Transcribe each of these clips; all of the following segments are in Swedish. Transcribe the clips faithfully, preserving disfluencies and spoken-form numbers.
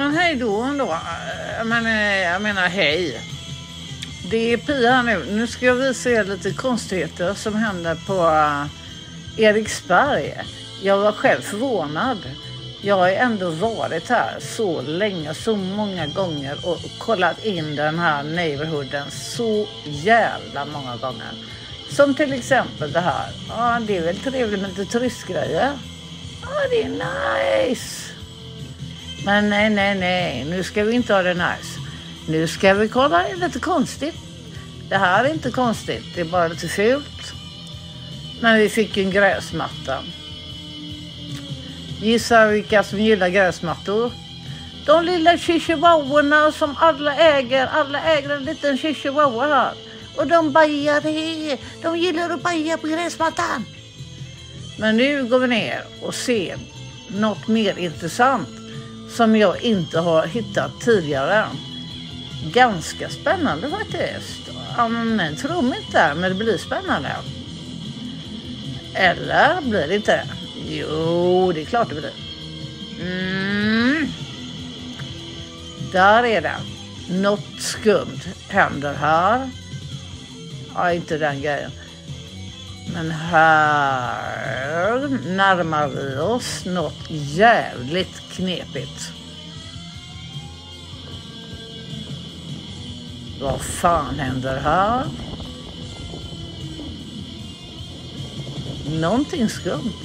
Men hej då ändå. Men, jag menar hej. Det är Pia här nu. Nu ska jag visa er lite konstigheter som händer på uh, Eriksberg. Jag var själv förvånad. Jag har ändå varit här så länge, så många gånger och kollat in den här neighborhooden så jävla många gånger. Som till exempel det här. Ja, det är väl trevligt med lite turistgrejer. Ja, det är nice. Men nej, nej, nej. Nu ska vi inte ha det nice. Nu ska vi kolla lite konstigt. Det här är inte konstigt. Det är bara lite fult. Men vi fick en gräsmatta. Gissa vilka som gillar gräsmattor. De lilla chihuahuorna som alla äger. Alla äger en liten chihuahua här. Och de bajar. De gillar att baja på gräsmattan. Men nu går vi ner och ser något mer intressant. Som jag inte har hittat tidigare. Ganska spännande faktiskt. Ja, men tror mig inte, men det blir spännande. Eller blir det inte? Jo, det är klart det blir. Mm. Där är det. Något skumt händer här. Ja, inte den grejen. Men här närmar vi oss något jävligt knepigt. Vad fan händer här? Någonting skumt.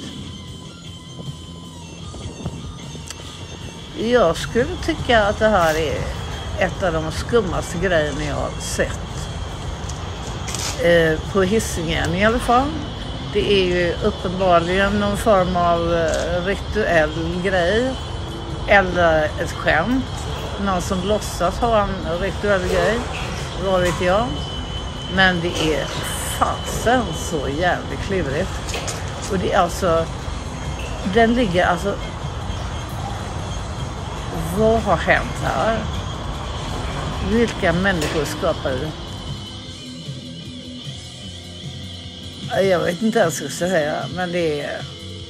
Jag skulle tycka att det här är ett av de skummaste grejerna jag har sett. Eh, på Hisingen i alla fall. Det är ju uppenbarligen någon form av eh, rituell grej. Eller ett skämt. Någon som låtsas ha en rituell grej. Vad vet jag. Men det är fasen så jävligt klurigt. Och det är alltså... Den ligger alltså... Vad har hänt här? Vilka människor skapar det? Jag vet inte vad jag ska säga, men det är...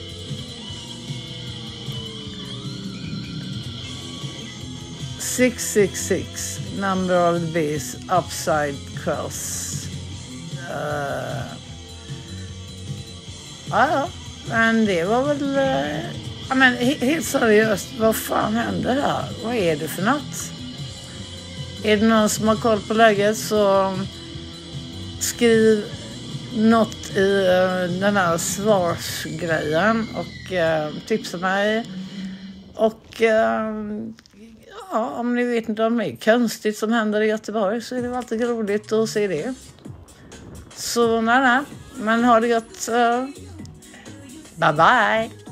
six six six, number of the beast, upside cross. Uh, ja, men det var väl... Uh, ja, men helt seriöst, vad fan händer här? Vad är det för något? Är det någon som har koll på läget så skriv något i uh, den här svarsgrejen och uh, tipsa mig. Och uh, ja, om ni vet inte om det är konstigt som händer i Göteborg så är det alltid roligt att se det. Så nej, nej. Men ha det gott. Uh, bye bye.